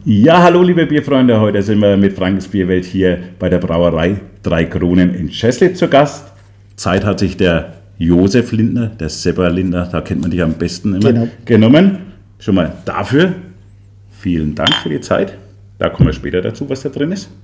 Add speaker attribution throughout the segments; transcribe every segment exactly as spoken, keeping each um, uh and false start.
Speaker 1: Ja, hallo liebe Bierfreunde, heute sind wir mit Frankens Bierwelt hier bei der Brauerei Drei Kronen in Cheslitz zu Gast. Zeit hat sich der Josef Lindner, der Sepper Lindner, da kennt man dich am besten immer, genau. genommen. Schon mal dafür vielen Dank für die Zeit. Da kommen wir später dazu, was da drin ist.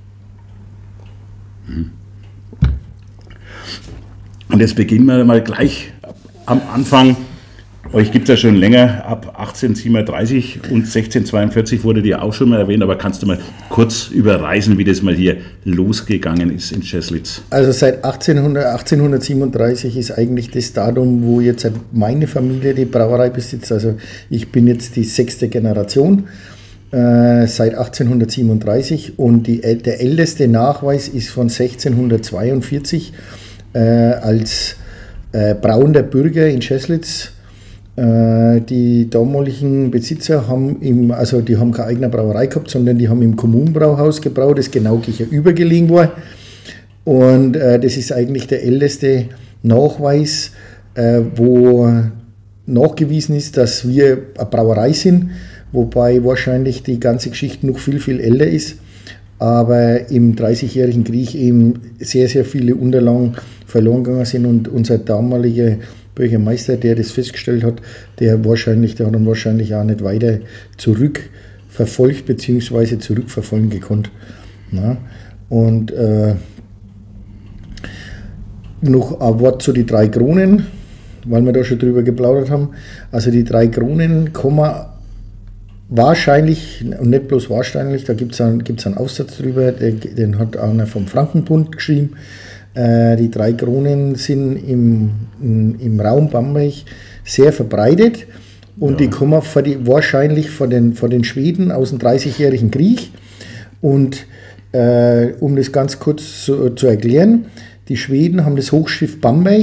Speaker 1: Und jetzt beginnen wir mal gleich am Anfang. Euch gibt es ja schon länger, ab achtzehnhundertsiebenunddreißig und sechzehnhundertzweiundvierzig wurde die auch schon mal erwähnt, aber kannst du mal kurz überreißen, wie das mal hier losgegangen ist in Cheslitz?
Speaker 2: Also seit achtzehnhundert, achtzehnhundertsiebenunddreißig ist eigentlich das Datum, wo jetzt meine Familie die Brauerei besitzt. Also ich bin jetzt die sechste Generation äh, seit achtzehnhundertsiebenunddreißig und die, der älteste Nachweis ist von sechzehnhundertzweiundvierzig äh, als äh, brauender Bürger in Cheslitz. Die damaligen Besitzer haben im, also die haben keine eigene Brauerei gehabt, sondern die haben im Kommunenbrauhaus gebraut, das genau gegenüber gelegen war. Und äh, das ist eigentlich der älteste Nachweis, äh, wo nachgewiesen ist, dass wir eine Brauerei sind, wobei wahrscheinlich die ganze Geschichte noch viel, viel älter ist. Aber im Dreißigjährigen Krieg eben sehr, sehr viele Unterlagen verloren gegangen sind und unser damaliger Bürgermeister, der das festgestellt hat, der wahrscheinlich, der hat dann wahrscheinlich auch nicht weiter zurückverfolgt bzw. zurückverfolgen gekonnt. Ja. Und äh, noch ein Wort zu den drei Kronen, weil wir da schon drüber geplaudert haben. Also die drei Kronen kommen wahrscheinlich, und nicht bloß wahrscheinlich, da gibt es einen, gibt's einen Aufsatz drüber, den, den hat einer vom Frankenbund geschrieben. Die drei Kronen sind im, im, im Raum Bamberg sehr verbreitet und ja. die kommen von die, wahrscheinlich von den, von den Schweden aus dem Dreißigjährigen Krieg. Und äh, um das ganz kurz zu, zu erklären, die Schweden haben das Hochschiff Bamberg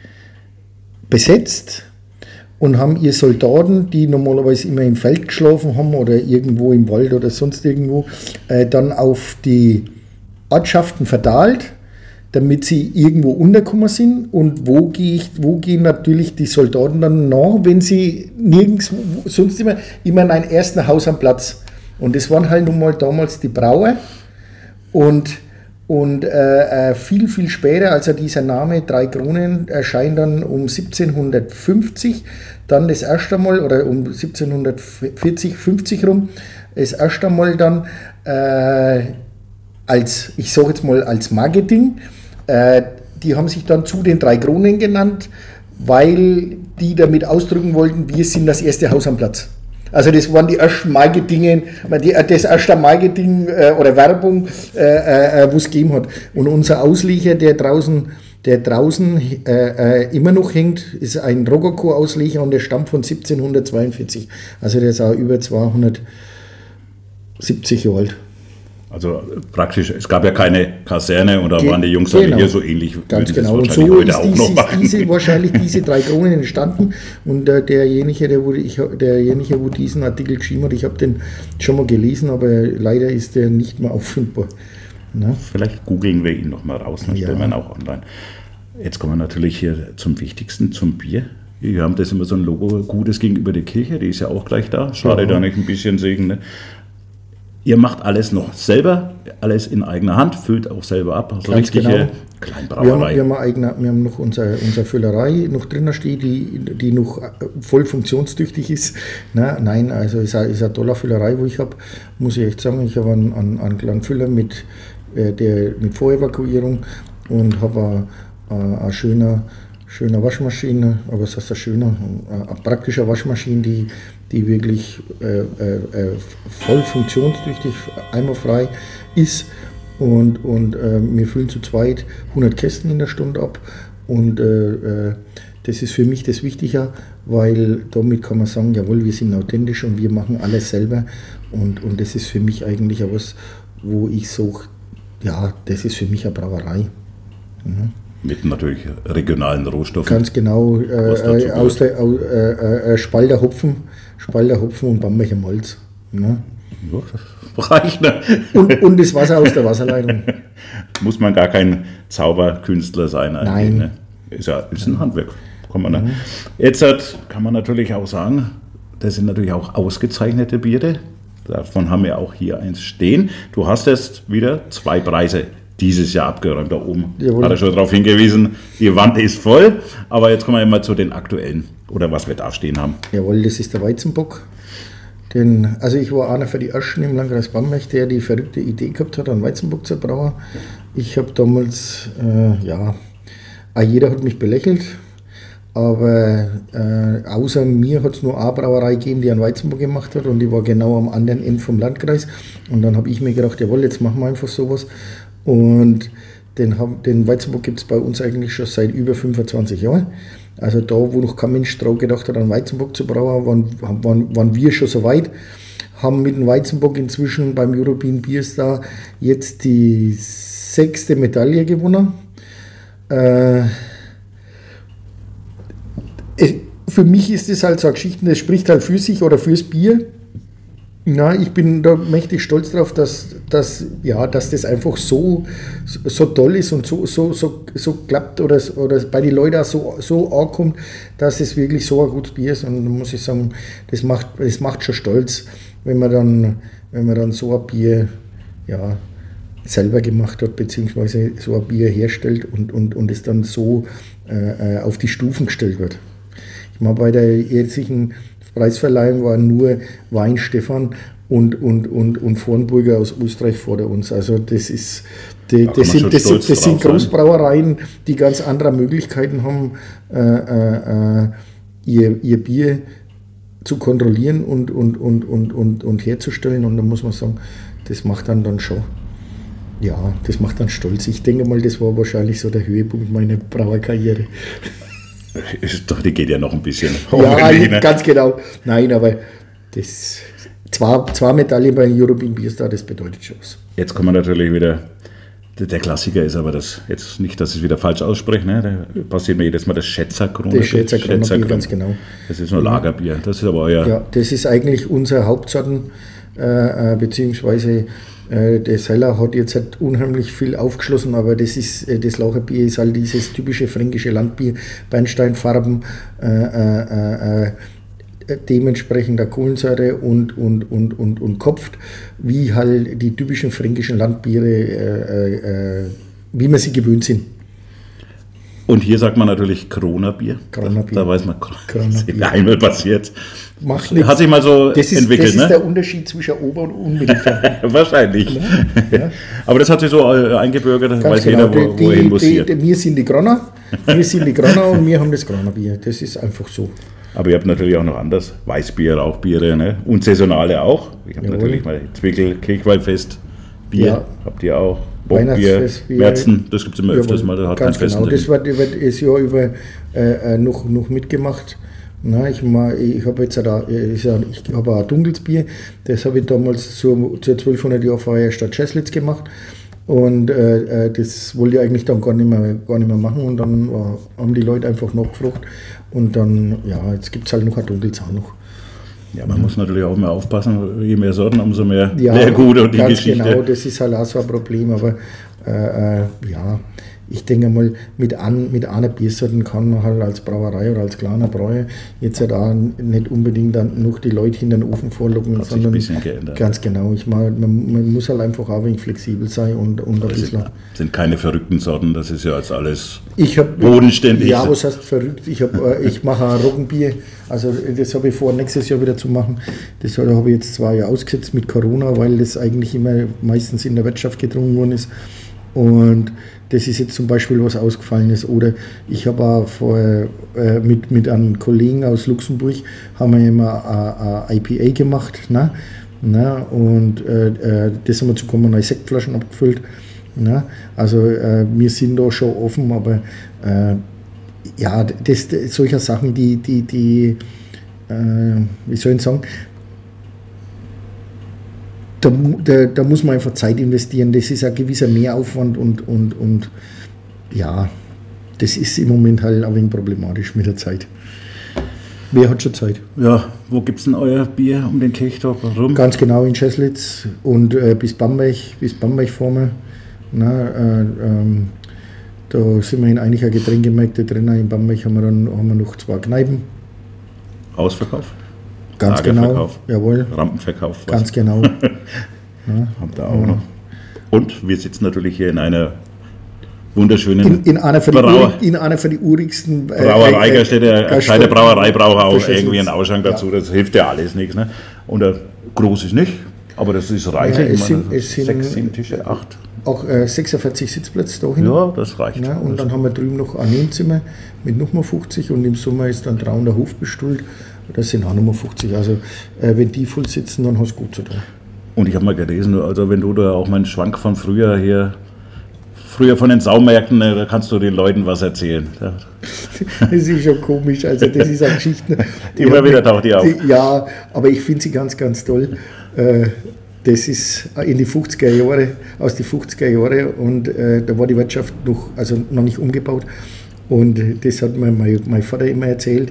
Speaker 2: besetzt und haben ihre Soldaten, die normalerweise immer im Feld geschlafen haben oder irgendwo im Wald oder sonst irgendwo, äh, dann auf die Ortschaften verteilt, damit sie irgendwo untergekommen sind. Und wo, gehe ich, wo gehen natürlich die Soldaten dann nach, wenn sie nirgends, sonst immer, immer in einem ersten Haus am Platz. Und das waren halt nun mal damals die Brauer. Und, und äh, viel, viel später, also dieser Name Drei Kronen erscheint dann um siebzehnhundertfünfzig, dann das erste Mal, oder um siebzehnhundertvierzig, fünfzig rum, das erste Mal dann äh, als, ich sage jetzt mal als Marketing, äh, die haben sich dann zu den Drei Kronen genannt, weil die damit ausdrücken wollten, wir sind das erste Haus am Platz. Also das waren die ersten Marketing, das erste Marketing äh, oder Werbung, äh, äh, wo es gegeben hat. Und unser Ausleger, der draußen, der draußen äh, äh, immer noch hängt, ist ein Rokoko-Ausleger und der stammt von siebzehnhundertzweiundvierzig. Also der ist auch über zweihundertsiebzig Jahre alt.
Speaker 1: Also praktisch, es gab ja keine Kaserne und da
Speaker 2: Ge
Speaker 1: waren die Jungs
Speaker 2: genau.
Speaker 1: alle hier so ähnlich.
Speaker 2: Ganz genau. Und so ist diese, diese, wahrscheinlich diese drei Kronen entstanden. Und äh, derjenige, der, wo ich, derjenige, wo diesen Artikel geschrieben hat, ich habe den schon mal gelesen, aber leider ist der nicht mehr auffindbar. Na?
Speaker 1: Vielleicht googeln wir ihn noch mal raus, dann stellen wir ihn auch online. Jetzt kommen wir natürlich hier zum Wichtigsten, zum Bier. Wir haben das immer so ein Logo, Gutes gegenüber der Kirche, die ist ja auch gleich da. Schade, ja. da nicht ein bisschen Segen, ne? Ihr macht alles noch selber, alles in eigener Hand, füllt auch selber ab. Also
Speaker 2: Ganz
Speaker 1: richtige
Speaker 2: genau.
Speaker 1: Kleinbrauerei.
Speaker 2: Wir haben, wir haben, eigene, wir haben noch unsere, unsere Füllerei noch drinnen stehen, die, die noch voll funktionstüchtig ist. Na, nein, also es ist eine, ist eine tolle Füllerei, wo ich habe, muss ich echt sagen. Ich habe einen, einen, einen kleinen Füller mit, äh, der, mit Vorevakuierung und habe eine, eine schöne, schöne Waschmaschine, aber was heißt das schöner, eine, eine praktische Waschmaschine, die die wirklich äh, äh, voll funktionstüchtig, einmalfrei ist. Und, und äh, wir füllen zu zweit hundert Kästen in der Stunde ab. Und äh, das ist für mich das Wichtige, weil damit kann man sagen, jawohl, wir sind authentisch und wir machen alles selber. Und, und das ist für mich eigentlich auch was, wo ich so, ja, das ist für mich eine Brauerei. Mhm.
Speaker 1: Mit natürlich regionalen Rohstoffen.
Speaker 2: Ganz genau, äh, aus der äh, äh, Spalter Hopfen, Spalter Hopfen und Bamberger Malz. Ne?
Speaker 1: Ja, das reicht, ne?
Speaker 2: und, und das Wasser aus der Wasserleitung.
Speaker 1: Muss man gar kein Zauberkünstler sein.
Speaker 2: Nein.
Speaker 1: Ne? Ist ja ist ein Handwerk. Kann man, ne? mhm. Jetzt hat, kann man natürlich auch sagen, das sind natürlich auch ausgezeichnete Biere. Davon haben wir auch hier eins stehen. Du hast jetzt wieder zwei Preise dieses Jahr abgeräumt. Da oben
Speaker 2: Jawohl.
Speaker 1: Hat er schon darauf hingewiesen, die Wand ist voll. Aber jetzt kommen wir mal zu den aktuellen oder was wir da stehen haben.
Speaker 2: Jawohl, das ist der Weizenbock. Den, also ich war einer für die Ersten im Landkreis Bamberg, der die verrückte Idee gehabt hat, einen Weizenbock zu brauen. Ich habe damals, äh, ja, auch jeder hat mich belächelt, aber äh, außer mir hat es nur eine Brauerei gegeben, die einen Weizenbock gemacht hat und die war genau am anderen Ende vom Landkreis. Und dann habe ich mir gedacht, jawohl, jetzt machen wir einfach sowas. Und den, den Weizenbock gibt es bei uns eigentlich schon seit über fünfundzwanzig Jahren. Also da, wo noch kein Mensch drauf gedacht hat, einen Weizenbock zu brauen, waren, waren, waren wir schon so weit. Haben mit dem Weizenbock inzwischen beim European Beer Star jetzt die sechste Medaille gewonnen. Äh, für mich ist das halt so eine Geschichte, das spricht halt für sich oder fürs Bier. Na, ich bin da mächtig stolz drauf, dass, dass, ja, dass das einfach so, so toll ist und so, so, so, so klappt oder, oder bei den Leuten auch so, so ankommt, dass es wirklich so ein gutes Bier ist. Und da muss ich sagen, das macht, das macht schon stolz, wenn man dann, wenn man dann so ein Bier ja, selber gemacht hat, beziehungsweise so ein Bier herstellt und, und, und es dann so äh, auf die Stufen gestellt wird. Ich meine, bei der jetzigen Preisverleihung waren nur Weinstefan und, und, und, und Vornburger aus Österreich vor uns. Also das ist, die,
Speaker 1: da
Speaker 2: das, sind, das, sind, das sind Großbrauereien, die ganz andere Möglichkeiten haben, äh, äh, ihr, ihr Bier zu kontrollieren und, und, und, und, und, und herzustellen. Und da muss man sagen, das macht dann dann schon, ja, das macht dann stolz. Ich denke mal, das war wahrscheinlich so der Höhepunkt meiner Brauerkarriere.
Speaker 1: Ist doch, die geht ja noch ein bisschen.
Speaker 2: Ja, ne? Ganz genau. Nein, aber das zwei, zwei Medaillen bei European Beer Star, das bedeutet schon was.
Speaker 1: Jetzt kommen wir natürlich wieder, der Klassiker ist aber das, jetzt nicht, dass ich es wieder falsch ausspreche, ne? Da passiert mir jedes Mal das Schätzerkrone.
Speaker 2: Das Schätzerkrone, ganz genau.
Speaker 1: Das ist nur Lagerbier, das ist aber euer...
Speaker 2: Ja, das ist eigentlich unser Hauptsorten, äh, beziehungsweise äh, der Seller hat jetzt halt unheimlich viel aufgeschlossen, aber das ist äh, das Lagerbier ist halt dieses typische fränkische Landbier, Bernsteinfarben, äh, äh, äh, dementsprechend der Kohlensäure und, und, und, und, und kopft, wie halt die typischen fränkischen Landbiere, äh, äh, wie wir sie gewöhnt sind.
Speaker 1: Und hier sagt man natürlich Kronerbier.
Speaker 2: Kronerbier.
Speaker 1: Da, da weiß man,
Speaker 2: Kronerbier.
Speaker 1: ist einmal passiert.
Speaker 2: Macht
Speaker 1: Hat sich mal so
Speaker 2: das ist,
Speaker 1: entwickelt.
Speaker 2: Das ist
Speaker 1: ne?
Speaker 2: der Unterschied zwischen Ober- und Unmittelfern.
Speaker 1: Wahrscheinlich.
Speaker 2: Ja. Ja.
Speaker 1: Aber das hat sich so eingebürgert, da weiß
Speaker 2: genau.
Speaker 1: jeder, wo,
Speaker 2: die,
Speaker 1: wohin
Speaker 2: die,
Speaker 1: muss
Speaker 2: die,
Speaker 1: hier.
Speaker 2: die, wir sind die Gronner, wir sind die Gronner und wir haben das Gronnerbier. Das ist einfach so.
Speaker 1: Aber ihr habt natürlich auch noch anders. Weißbier, Rauchbiere, ne? Und saisonale auch. Ich habe natürlich mal Zwickel, Kirchweihfest, Bier
Speaker 2: Ja.
Speaker 1: habt ihr auch. Bockbier, Märzen, das gibt es immer öfters mal, das hat keinen festen
Speaker 2: genau, das wird, wird das Jahr über äh, noch, noch mitgemacht. Na, ich ich habe jetzt auch, ich habe auch ein dunkles Bier, das habe ich damals zur, zur zwölfhundert Jahr Feier Stadt Scheslitz gemacht. Und äh, das wollte ich eigentlich dann gar nicht mehr, gar nicht mehr machen. Und dann äh, haben die Leute einfach nachgefragt. Und dann, ja, jetzt gibt es halt noch ein dunkles auch noch.
Speaker 1: Ja, man mhm. muss natürlich auch immer aufpassen, je mehr Sorten, umso mehr
Speaker 2: ja,
Speaker 1: Leergut und die
Speaker 2: ganz
Speaker 1: Geschichte.
Speaker 2: Genau, das ist halt auch so ein Problem. Aber äh, äh, ja, ich denke mal, mit, an, mit einer Biersorten kann man halt als Brauerei oder als kleiner Brauer jetzt halt auch nicht unbedingt dann noch die Leute hinter den Ofen vorlocken,
Speaker 1: hat
Speaker 2: sondern
Speaker 1: sich ein bisschen geändert.
Speaker 2: Ganz genau. Ich meine, man, man muss halt einfach auch ein wenig flexibel sein und, und ein bisschen.
Speaker 1: Das sind keine verrückten Sorten, das ist ja jetzt alles
Speaker 2: ich hab,
Speaker 1: bodenständig.
Speaker 2: Ja, was heißt verrückt? Ich, hab, ich mache ein Roggenbier, also das habe ich vor, nächstes Jahr wieder zu machen. Das habe ich jetzt zwei Jahre ausgesetzt mit Corona, weil das eigentlich immer meistens in der Wirtschaft getrunken worden ist. Und das ist jetzt zum Beispiel was Ausgefallenes. Oder ich habe auch vorher äh, mit, mit einem Kollegen aus Luxemburg haben wir immer ein I P A gemacht. Ne? Ne? Und äh, das haben wir zu Kommunal Sektflaschen abgefüllt. Ne? Also äh, wir sind da schon offen, aber äh, ja, das, das, solche Sachen, die, die, die äh, wie soll ich sagen, Da, da, da muss man einfach Zeit investieren, das ist ein gewisser Mehraufwand und, und, und ja, das ist im Moment halt ein wenig problematisch mit der Zeit. Wer hat schon Zeit?
Speaker 1: Ja, wo gibt es denn euer Bier um den Kirchtag rum?
Speaker 2: Ganz genau in Scheslitz und äh, bis Bamberg, bis Bamberg vorne. Na, äh, ähm, da sind wir in einiger Getränkemärkte drin. In Bamberg haben wir dann haben wir noch zwei Kneipen.
Speaker 1: Ausverkauf?
Speaker 2: Ganz genau, jawohl.
Speaker 1: Rampenverkauf.
Speaker 2: Ganz genau. Ja.
Speaker 1: Haben da auch ja. noch. Und wir sitzen natürlich hier in einer wunderschönen
Speaker 2: in, in einer von die, Brauer, in einer von die urigsten
Speaker 1: äh, Brauerei, äh, steht der gescheite Brauerei braucht auch irgendwie einen Ausschank dazu, ja. Das hilft ja alles nichts. Ne? Und äh, groß ist nicht, aber das ist reichlich.
Speaker 2: Ja, es sind, es sind
Speaker 1: sechs, sieben Tische, acht.
Speaker 2: Auch äh, sechsundvierzig Sitzplätze da hin.
Speaker 1: Ja, das reicht.
Speaker 2: Ja, und dann haben wir drüben noch ein Nebenzimmer mit nochmal fünfzig und im Sommer ist dann draußen der Hof bestuhlt. Das sind auch nochmal fünfzig. Also äh, wenn die voll sitzen, dann hast du gut zu tun. Und
Speaker 1: ich habe mal gelesen, also wenn du da auch meinen Schwank von früher hier, früher von den Saumärkten, da kannst du den Leuten was erzählen.
Speaker 2: Das ist schon komisch, also das ist eine Geschichte.
Speaker 1: Immer wieder taucht die auf.
Speaker 2: Die, ja, aber ich finde sie ganz, ganz toll. Äh, Das ist in die fünfziger Jahre, aus den fünfziger Jahren und äh, da war die Wirtschaft noch, also noch nicht umgebaut und das hat mir mein, mein Vater immer erzählt.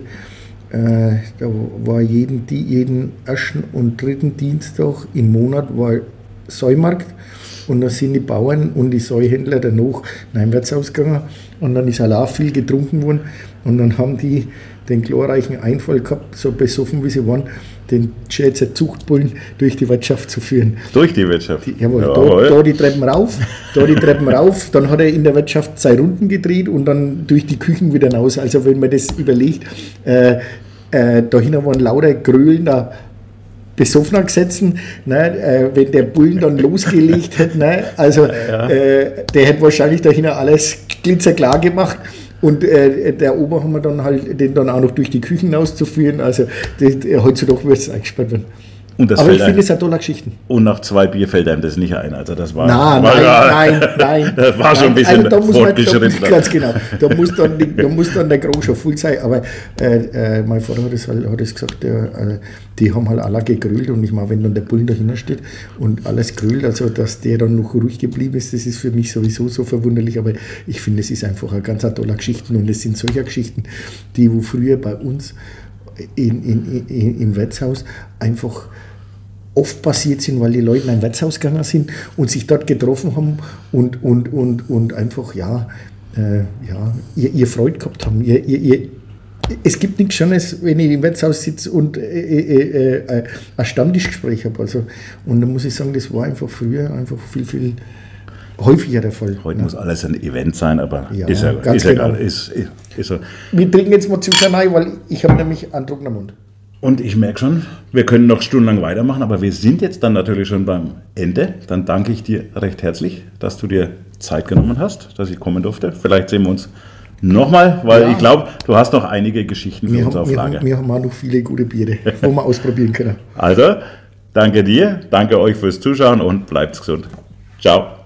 Speaker 2: Äh, da war jeden, die, jeden ersten und dritten Dienstag im Monat war Säumarkt und da sind die Bauern und die Säuhändler danach in ein Wirtshaus gegangen und dann ist halt auch viel getrunken worden und dann haben die den glorreichen Einfall gehabt, so besoffen wie sie waren, den Schätzer Zuchtbullen durch die Wirtschaft zu führen.
Speaker 1: Durch die Wirtschaft?
Speaker 2: Die, jawohl, ja, da, da die Treppen rauf, da die Treppen rauf, dann hat er in der Wirtschaft zwei Runden gedreht und dann durch die Küchen wieder raus. Also wenn man das überlegt, äh, äh, da hinten waren lauter gröhlender Besoffener gesessen, ne, äh, wenn der Bullen dann losgelegt hat, ne, also ja. äh, der hätte wahrscheinlich da hinten alles glitzerklar gemacht. Und äh, der Ober haben wir dann halt, den dann auch noch durch die Küchen auszuführen. Also das, heutzutage wird es eingesperrt werden.
Speaker 1: Und das
Speaker 2: Aber
Speaker 1: fällt
Speaker 2: ich finde es eine tolle Geschichte.
Speaker 1: Und nach zwei Bier fällt einem das nicht ein. Also das war,
Speaker 2: nein,
Speaker 1: war
Speaker 2: nein,
Speaker 1: ja,
Speaker 2: nein, nein.
Speaker 1: Das war schon ein bisschen
Speaker 2: also da muss
Speaker 1: fortgeschritten.
Speaker 2: Man, da, ganz genau. Da muss dann, da muss dann der Groß schon voll sein. Aber äh, äh, mein Vater hat es halt, hat es gesagt, der, äh, die haben halt alle gegrölt. Und ich meine, wenn dann der Bullen dahinter steht und alles grölt, also dass der dann noch ruhig geblieben ist, das ist für mich sowieso so verwunderlich. Aber ich finde, es ist einfach eine ganz tolle Geschichte. Und es sind solche Geschichten, die wo früher bei uns in, in, in, im Wirtshaus einfach oft passiert sind, weil die Leute in ein Wirtshaus gegangen sind und sich dort getroffen haben und, und, und, und einfach ja, äh, ja, ihr, ihr Freude gehabt haben. Ihr, ihr, ihr, es gibt nichts Schönes, wenn ich im Wirtshaus sitze und äh, äh, äh, ein Stammtischgespräch habe. Also, und da muss ich sagen, das war einfach früher einfach viel, viel häufiger der Fall.
Speaker 1: Heute ja. muss alles ein Event sein, aber
Speaker 2: ja,
Speaker 1: ist ja
Speaker 2: ganz
Speaker 1: ist
Speaker 2: genau.
Speaker 1: egal. Ist, ist, ist so.
Speaker 2: Wir trinken jetzt mal Zucker rein, weil ich habe nämlich einen trockenen Mund.
Speaker 1: Und ich merke schon, wir können noch stundenlang weitermachen, aber wir sind jetzt dann natürlich schon beim Ende. Dann danke ich dir recht herzlich, dass du dir Zeit genommen hast, dass ich kommen durfte. Vielleicht sehen wir uns nochmal, weil ja. ich glaube, du hast noch einige Geschichten für wir uns haben, auf
Speaker 2: wir
Speaker 1: Lager.
Speaker 2: Haben, wir haben auch noch viele gute Biere, wo wir ausprobieren können.
Speaker 1: Also, danke dir, danke euch fürs Zuschauen und bleibt gesund. Ciao.